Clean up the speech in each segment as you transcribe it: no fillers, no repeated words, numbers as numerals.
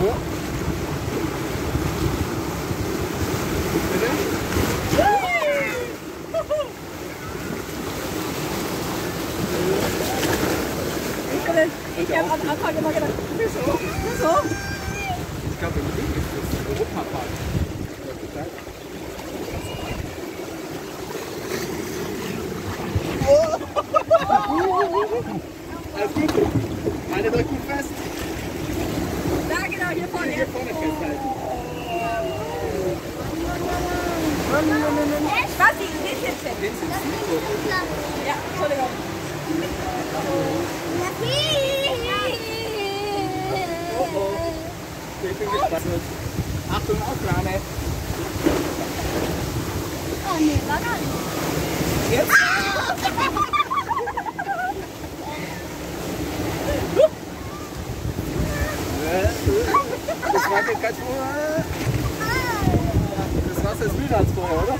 Ich habe am Anfang immer gedacht, wieso? Ich glaube, im Krieg ist das Europapark. Alles gut. Eine drückt gut fest. Da genau, hier vorne. Hier vorne festhalten. Was, die ist jetzt weg? Ja, Entschuldigung. Oh. Ich bin gespannt. Achtung, Aufnahme. Oh nee, war gar nicht. Jetzt? Das wackelt ganz wohl. Das Wasser ist müder als vorher, oder?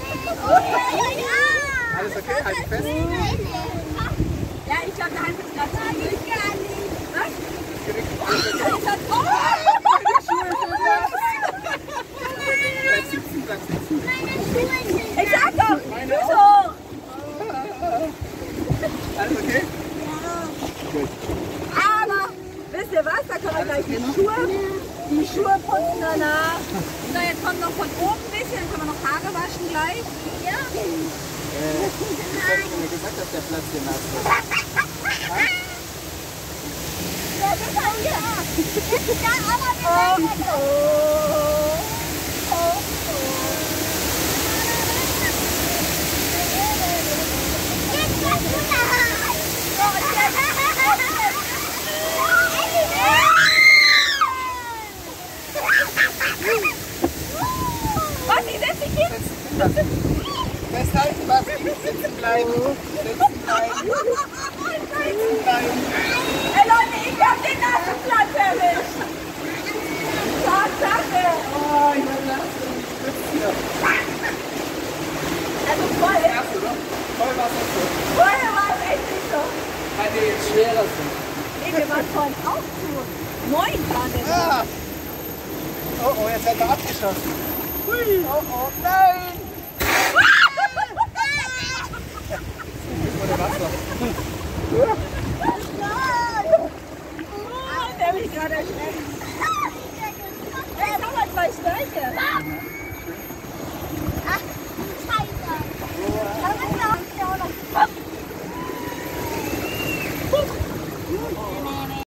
Alles okay? Halt dich fest. Ja, ich glaube, der Hals ist gerade dran. Ich gar nicht. Was? Alles okay? Bleib sitzen, bleib sitzen. Ich sag doch, Meine Füße auch. hoch. Alles okay? Gut. Aber, wisst ihr was, da können wir gleich die Schuhe putzen danach. So, jetzt kommt noch von oben ein bisschen, dann können wir noch Haare waschen gleich. Ja. Ich hab mir gesagt, dass der Platz hier nass wird. Ja, das ist auch hier. Ja, aber wir werden jetzt was du da Was, die setzt sich hin? Festhalten, was? Sitzen bleiben. Sitzen bleiben. Sitzen bleiben. Ey Leute, ich hab den nassen Platz erwischt. Tatsache. Oh, ich hab nass und ich schwitze hier. Also voll. Nass, oder? Voll was ist das? Vorher war es echt nicht so. Weil wir jetzt schwerer sind. Nee, wir waren vorhin auch zu 9 waren wir. Ah. Oh, jetzt hat er abgeschossen. Hui. Oh, nein. Oder Wasser.